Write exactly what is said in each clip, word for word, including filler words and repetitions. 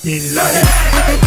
Get low.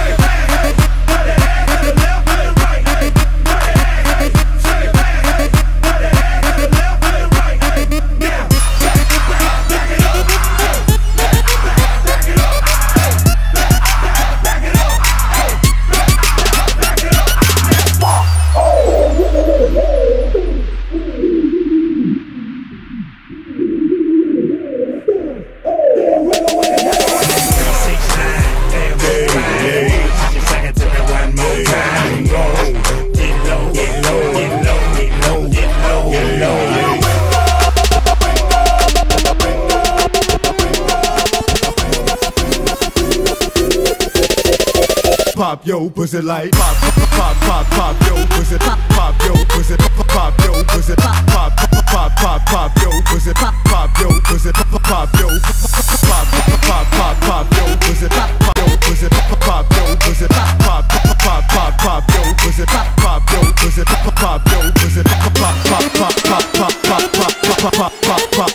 Pop yo pussy like pop pop pop pop yo pussy pop pop yo pussy pop pop yo pussy pop pop pop pop pop yo pussy pop pop yo pussy pop pop yo pop pop pop pop yo pussy pop pop yo pussy pop pop yo pussy pop pop pop pop pop yo pussy pop pop yo pussy pop pop yo pussy pop pop pop pop pop pop pop pop pop pop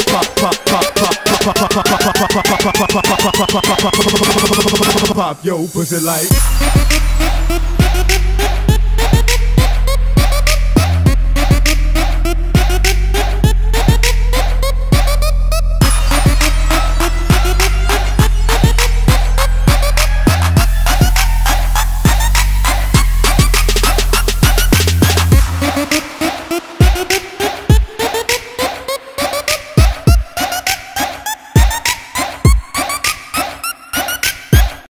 pop pop yo pussy like